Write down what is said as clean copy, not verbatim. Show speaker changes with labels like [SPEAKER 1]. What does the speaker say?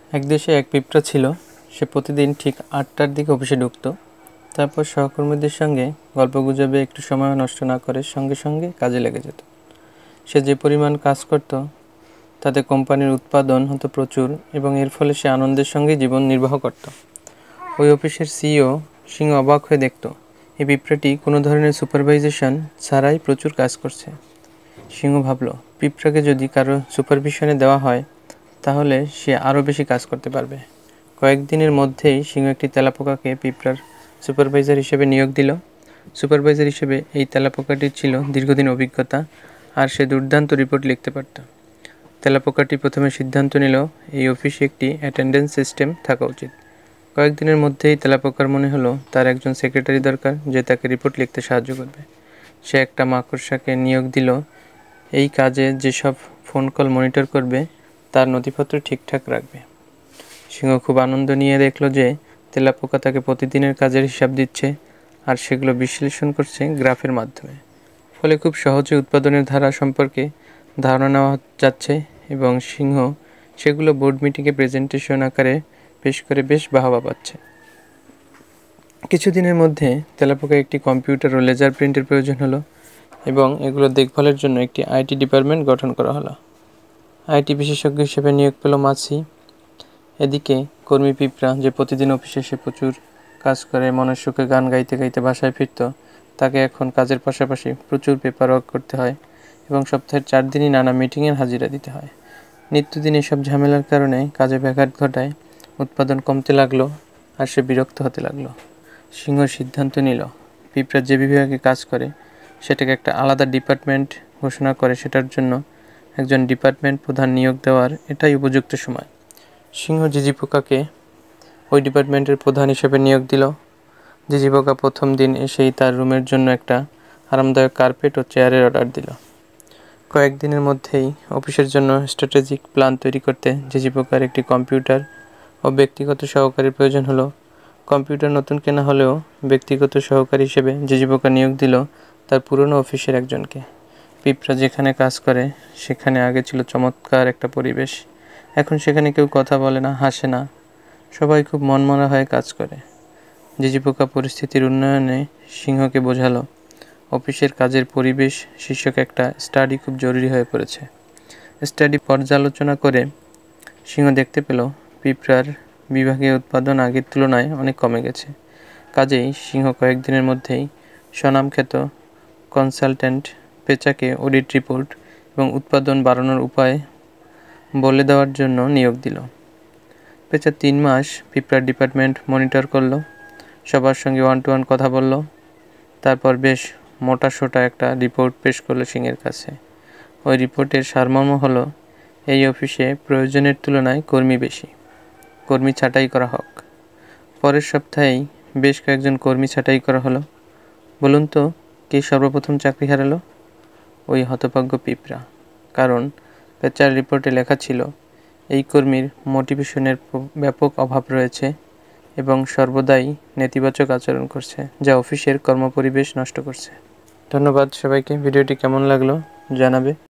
[SPEAKER 1] এক দেশে এক পিঁপড়া ছিল। সে প্রতিদিন ঠিক ৮টার দিকে অফিসে ঢুকত। তারপর সহকর্মীদের সঙ্গে গল্পগুজবে একটু সময় নষ্ট না করে সঙ্গে সঙ্গে কাজে লেগে যেত। সে যে পরিমাণ কাজ করত তাতে কোম্পানির উৎপাদন হতো প্রচুর এবং এর ফলে সে আনন্দের সঙ্গে জীবন নির্বাহ করত। ওই অফিসের সিইও সিংহ অবাক হয়ে দেখত এই পিঁপড়াটি কোনো ধরনের সুপারভাইজেশন ছাড়াই প্রচুর কাজ করছে। সিংহ ভাবল, পিঁপড়াকে যদি কারো সুপারভিশনে দেওয়া হয় তাহলে সে আরও বেশি কাজ করতে পারবে। কয়েকদিনের মধ্যেই সিংহ একটি তেলাপোকাকে পিঁপড়ার সুপারভাইজার হিসেবে নিয়োগ দিল। সুপারভাইজার হিসেবে এই তেলাপোকাটির ছিল দীর্ঘদিন অভিজ্ঞতা আর সে দুর্দান্ত রিপোর্ট লিখতে পারত। তেলাপোকাটি প্রথমে সিদ্ধান্ত নিল এই অফিসে একটি অ্যাটেন্ডেন্স সিস্টেম থাকা উচিত। কয়েকদিনের মধ্যেই তেলাপোকার মনে হলো তার একজন সেক্রেটারি দরকার যে তাকে রিপোর্ট লিখতে সাহায্য করবে। সে একটা মাকড়সাকে নিয়োগ দিল এই কাজে, যেসব ফোন কল মনিটর করবে তার নথিপত্র ঠিকঠাক রাখবে। সিংহ খুব আনন্দ নিয়ে দেখল যে তেলাপোকা তাকে প্রতিদিনের কাজের হিসাব দিচ্ছে আর সেগুলো বিশ্লেষণ করছে গ্রাফের মাধ্যমে। ফলে খুব সহজে উৎপাদনের ধারা সম্পর্কে ধারণা নেওয়া যাচ্ছে এবং সিংহ সেগুলো বোর্ড মিটিংয়ে প্রেজেন্টেশন আকারে পেশ করে বেশ বাহবা পাচ্ছে। কিছুদিনের মধ্যে তেলাপোকা একটি কম্পিউটার ও লেজার প্রিন্টের প্রয়োজন হলো এবং এগুলো দেখভালের জন্য একটি আইটি ডিপার্টমেন্ট গঠন করা হলো। আইটি বিশেষজ্ঞ হিসেবে নিয়োগ পেল মাছি। এদিকে কর্মী পিঁপড়া, যে প্রতিদিন অফিসে এসে প্রচুর কাজ করে মনের সুখে গান গাইতে গাইতে বাসায় ফিরত, তাকে এখন কাজের পাশাপাশি প্রচুর পেপার ওয়ার্ক করতে হয় এবং সপ্তাহের 4 দিনই নানা মিটিংয়ের হাজিরা দিতে হয়। নিত্যদিন এসব ঝামেলার কারণে কাজে ব্যাঘাত ঘটায়, উৎপাদন কমতে লাগলো আর সে বিরক্ত হতে লাগলো। সিংহ সিদ্ধান্ত নিল পিঁপড়া যে বিভাগে কাজ করে সেটাকে একটা আলাদা ডিপার্টমেন্ট ঘোষণা করে সেটার জন্য একজন ডিপার্টমেন্ট প্রধান নিয়োগ দেওয়ার এটাই উপযুক্ত সময়। সিংহ ঝিঁঝি পোকাকে ওই ডিপার্টমেন্টের প্রধান হিসেবে নিয়োগ দিল। ঝিঁঝি পোকা প্রথম দিন এসেই তার রুমের জন্য একটা আরামদায়ক কার্পেট ও চেয়ারের অর্ডার দিল। কয়েকদিনের মধ্যেই অফিসের জন্য স্ট্র্যাটেজিক প্ল্যান তৈরি করতে ঝিঁঝি পোকার একটি কম্পিউটার ও ব্যক্তিগত সহকারীর প্রয়োজন হলো। কম্পিউটার নতুন কেনা হলেও ব্যক্তিগত সহকারী হিসেবে ঝিঁঝি পোকা নিয়োগ দিল তার পুরনো অফিসের একজনকে। পিঁপড়া যেখানে কাজ করে সেখানে আগে ছিল চমৎকার একটা পরিবেশ। এখন সেখানে কেউ কথা বলে না, হাসে না, সবাই খুব মনমরা হয়ে কাজ করে। ঝিঁঝি পোকা পরিস্থিতির উন্নয়নে সিংহকে বোঝালো অফিসের কাজের পরিবেশ শীর্ষক একটা স্টাডি খুব জরুরি হয়ে পড়েছে। স্টাডি পর্যালোচনা করে সিংহ দেখতে পেল পিঁপড়ার বিভাগীয় উৎপাদন আগের তুলনায় অনেক কমে গেছে। কাজেই সিংহ কয়েকদিনের মধ্যেই স্বনামখ্যাত কনসালট্যান্ট পেঁচাকে অডিট রিপোর্ট এবং উৎপাদন বাড়ানোর উপায় বলে দেওয়ার জন্য নিয়োগ দিল। পেঁচা 3 মাস পিঁপড়ার ডিপার্টমেন্ট মনিটর করল, সবার সঙ্গে 1-to-1 কথা বলল, তারপর বেশ মোটাসোটা একটা রিপোর্ট পেশ করলো সিংহের কাছে। ওই রিপোর্টের সারমর্ম হলো এই অফিসে প্রয়োজনের তুলনায় কর্মী বেশি, কর্মী ছাঁটাই করা হোক। পরের সপ্তাহেই বেশ কয়েকজন কর্মী ছাঁটাই করা হলো। বলুন তো কে সর্বপ্রথম চাকরি হারালো? ওই হতভাগ্য পিঁপড়া। কারণ পেঁচার রিপোর্টে লেখা ছিল এই কর্মীর মোটিভেশনের ব্যাপক অভাব রয়েছে এবং সর্বদাই নেতিবাচক আচরণ করছে, যা অফিসের কর্মপরিবেশ নষ্ট করছে। ধন্যবাদ সবাইকে। ভিডিওটি কেমন লাগলো জানাবে।